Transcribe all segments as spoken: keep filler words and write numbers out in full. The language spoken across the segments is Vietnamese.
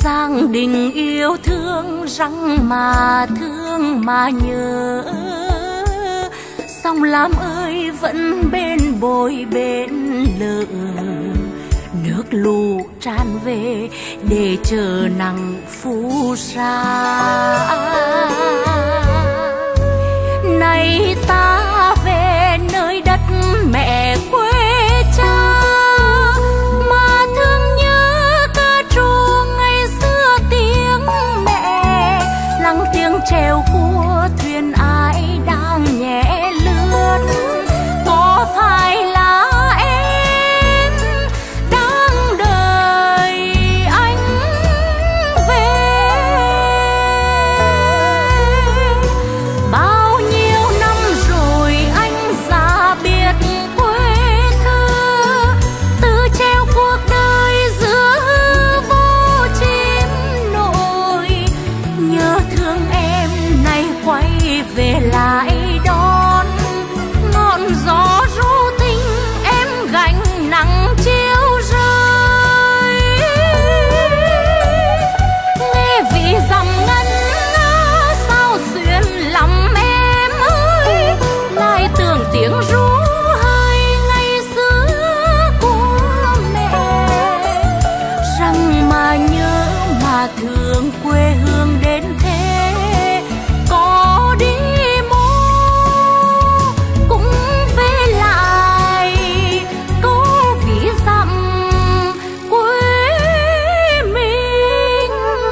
Giang đình yêu thương răng mà thương mà nhớ, sông Lam ơi vẫn bên bồi bên lỡ, nước lũ tràn về để chờ nắng phù sa. Này ta về nơi đất mẹ quê cha, mà thương nhớ ca trù ngày xưa tiếng mẹ, lắng tiếng trèo của thuyền ai đang nhẹ lướt. Có phải là em đang đợi anh về? Bao nhiêu năm rồi anh ra biệt quê thơ, từ treo cuộc đời giữa vô chim nổi. Nhớ thương em nay quay về lại đón, ngọn gió ru tình em gánh nắng chiều rơi. Nghe vị dằm ngân nga sao xuyên lắm em ơi, lại tưởng tiếng ru hơi ngày xưa của mẹ. Rằng mà nhớ mà thương quê hương đến thế, có đi mô cũng về lại câu ví dặm quê mình.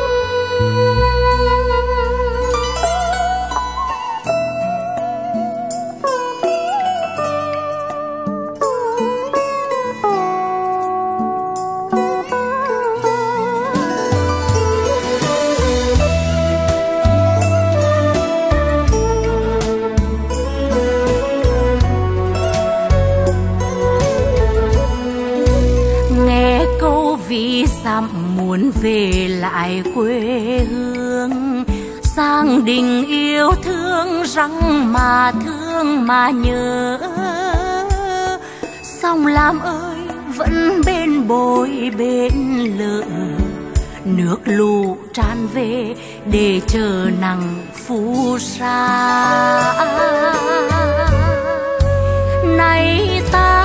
Nghe câu ví dặm muốn về lại quê hương, Giang đình yêu thương răng mà thương mà nhớ, sông Lam ơi vẫn bên bồi bên lỡ, nước lũ tràn về để chờ nắng phù sa. Này ta